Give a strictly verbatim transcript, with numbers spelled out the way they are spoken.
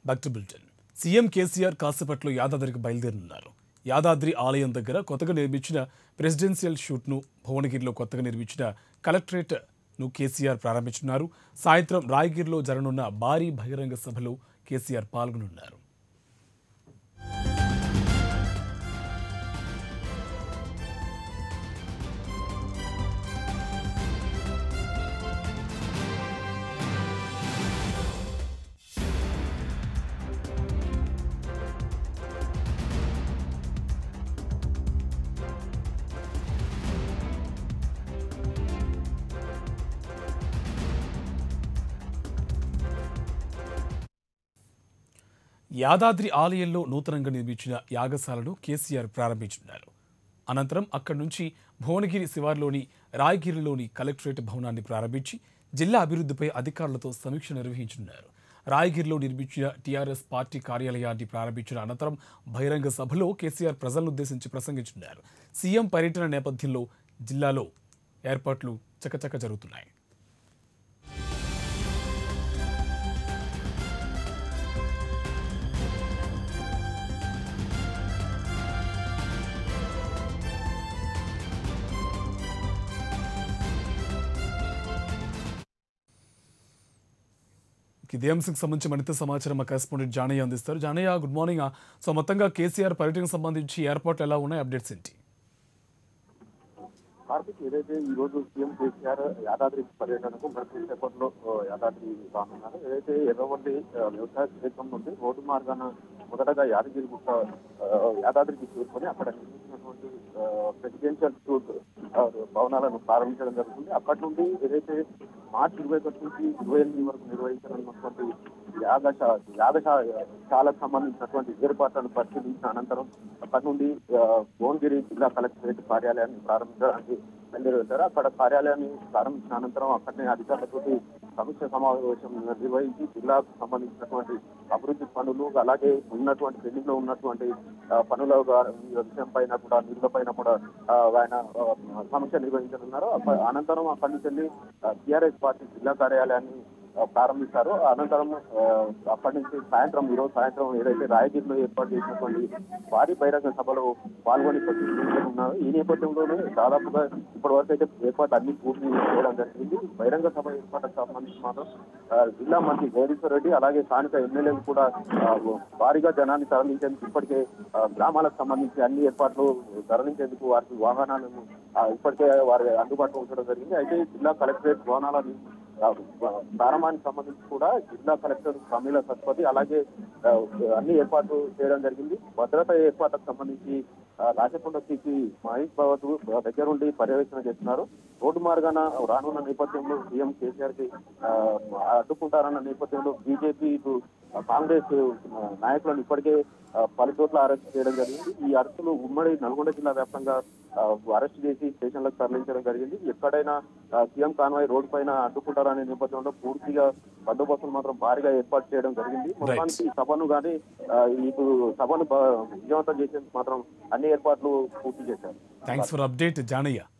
Back to bulletin. CM KCR కాసేపట్లో యాదాద్రికి బయలుదేరనున్నారు. యాదాద్రి ఆలయం దగ్గర కొత్తగా నిర్మించిన ప్రెసిడెన్షియల్ షూట్ను, భువనగిరిలో కొత్తగా నిర్మించిన కలెక్టరేట్ను కేసీఆర్ ప్రారంభించనున్నారు. సాయంత్రం రాయగిరిలో జరగనున్న భారీ బహిరంగ సభలో కేసీఆర్ పాల్గొనున్నారు. యాదాద్రి ఆలయంలో నూతనంగా నిర్మించిన యాగశాలను కేసీఆర్ ప్రారంభించనున్నారు. అనంతరం అక్కడి నుంచి భువనగిరి శివార్లోని రాయగిరిలోని కలెక్టరేట్ భవనాన్ని ప్రారంభించి జిల్లా అభివృద్ధిపై అధికారులతో సమీక్ష నిర్వహించనున్నారు. రాయగిరిలో నిర్మించిన టీఆర్ఎస్ పార్టీ కార్యాలయాన్ని ప్రారంభించిన అనంతరం బహిరంగ సభలో కేసీఆర్ ప్రజలను ఉద్దేశించి ప్రసంగించనున్నారు. సీఎం పర్యటన నేపథ్యంలో జిల్లాలో ఏర్పాట్లు చకచక జరుగుతున్నాయి. ఇదే అంశంకి సంబంధించి మరింత సమాచారం మా కరెస్పాండెంట్ జానయ్య అందిస్తారు. Janaiah, good morning. సో మొత్తంగా కేసీఆర్ పర్యటనకు సంబంధించి ఏర్పాట్లు ఎలా ఉన్నాయి, అప్డేట్స్ ఏంటి? కార్తీక్, ఏదైతే ఈ రోజు సీఎం కేసీఆర్ యాదాద్రి పర్యటనకు మరికొద్ది సేపట్లో యాదాద్రి రానున్నారు. ఏదైతే ఎర్రవల్లి వ్యవసాయ క్షేత్రం నుండి రోడ్డు మార్గాన మొదటగా యాదగిరి గుట్ట యాదాద్రికి చేరుకొని అక్కడ నిర్మించినటువంటి ప్రెసిడెన్షియల్ షూట్ భవనాలను ప్రారంభించడం జరుగుతుంది. అక్కడి నుండి ఏదైతే మార్చి ఇరవై ఒకటి నుంచి ఇరవై ఎనిమిది వరకు నిర్వహించనున్నటువంటి యాగశా యాగశాలకు సంబంధించినటువంటి ఏర్పాట్లను పరిశీలించిన అనంతరం అక్కడి నుండి భువనగిరి జిల్లా కలెక్టరేట్ కార్యాలయాన్ని ప్రారంభించడానికి బయలుదేరుతారు. అక్కడ కార్యాలయాన్ని ప్రారంభించిన అనంతరం అక్కడనే అధికారులతో సమీక్ష సమావేశం నిర్వహించి జిల్లాకు సంబంధించినటువంటి అభివృద్ధి పనులు, అలాగే ఉన్నటువంటి పెండింగ్ లో ఉన్నటువంటి పనుల విషయం పైన కూడా నిధుల పైన కూడా ఆయన సమీక్ష నిర్వహించనున్నారు. అనంతరం అక్కడి నుంచి వెళ్ళి టీఆర్ఎస్ పార్టీ జిల్లా కార్యాలయాన్ని ప్రారంభిస్తారు. అనంతరం అక్కడి నుంచి సాయంత్రం ఈరోజు సాయంత్రం ఏదైతే రాయగిరిలో ఏర్పాటు చేసినటువంటి భారీ బహిరంగ సభలో పాల్గొని ఉన్నారు. ఈ నేపథ్యంలోనే దాదాపుగా ఇప్పటి వరకు అయితే ఏర్పాటు అన్ని పూర్తి చేయడం జరిగింది. బహిరంగ సభ ఏర్పాటుకు సంబంధించి మాత్రం జిల్లా మంత్రి జగదీశ్వర్ రెడ్డి అలాగే స్థానిక ఎమ్మెల్యేలు కూడా భారీగా జనాన్ని తరలించేందుకు ఇప్పటికే గ్రామాలకు సంబంధించి అన్ని ఏర్పాట్లు తరలించేందుకు వారికి వాహనాలను ఇప్పటికే వారి అందుబాటులో ఉంచడం జరిగింది. అయితే జిల్లా కలెక్టరేట్ భవనాలను ప్రారంభానికి సంబంధించి కూడా జిల్లా కలెక్టర్ ప్రమీల సత్పతి అలాగే అన్ని ఏర్పాట్లు చేయడం జరిగింది. భద్రతా ఏర్పాట్లకు సంబంధించి రాచకొండ సిపి మహేష్ బాబు దగ్గరుండి పర్యవేక్షణ చేస్తున్నారు. రోడ్డు మార్గాన రానున్న నేపథ్యంలో సీఎం కేసీఆర్ కి అడ్డుకుంటారన్న నేపథ్యంలో బీజేపీ ఇటు కాంగ్రెస్ నాయకులను ఇప్పటికే పలు చోట్ల అరెస్ట్ చేయడం జరిగింది. ఈ అరెస్టులు ఉమ్మడి నల్గొండ జిల్లా వ్యాప్తంగా అరెస్ట్ చేసి స్టేషన్లకు తరలించడం జరిగింది. ఎక్కడైనా సీఎం కాన్వాయ్ రోడ్డు పైన అడ్డుకుంటారనే నేపథ్యంలో పూర్తిగా బందోబస్తులు మాత్రం భారీగా ఏర్పాటు చేయడం జరిగింది. మొత్తానికి సభను కానీ ఇటు సభను విజయవంతం చేసేందుకు మాత్రం అన్ని ఏర్పాట్లు పూర్తి చేశారు. Thanks for update Janaiah.